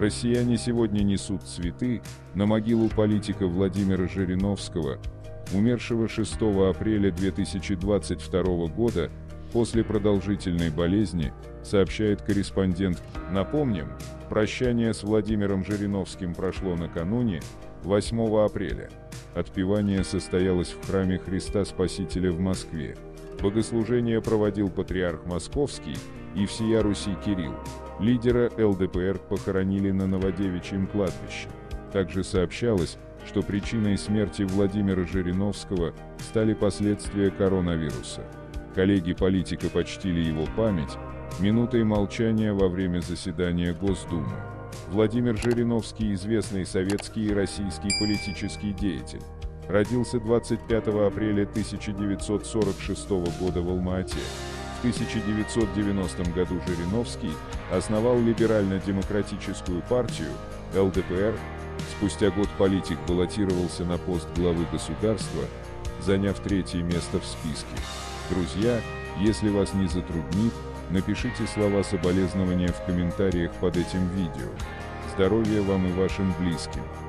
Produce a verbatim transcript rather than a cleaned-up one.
Россияне сегодня несут цветы на могилу политика Владимира Жириновского, умершего шестого апреля две тысячи двадцать второго года после продолжительной болезни, сообщает корреспондент. Напомним, прощание с Владимиром Жириновским прошло накануне, восьмого апреля. Отпевание состоялось в храме Христа Спасителя в Москве. Богослужение проводил патриарх Московский и всея Руси Кирилл. Лидера эл дэ пэ эр похоронили на Новодевичьем кладбище. Также сообщалось, что причиной смерти Владимира Жириновского стали последствия коронавируса. Коллеги политика почтили его память минутой молчания во время заседания Госдумы. Владимир Жириновский – известный советский и российский политический деятель. Родился двадцать пятого апреля тысяча девятьсот сорок шестого года в Алма-Ате. В тысяча девятьсот девяностом году Жириновский основал либерально-демократическую партию эл дэ пэ эр. Спустя год политик баллотировался на пост главы государства, заняв третье место в списке. Друзья, если вас не затруднит, напишите слова соболезнования в комментариях под этим видео. Здоровья вам и вашим близким!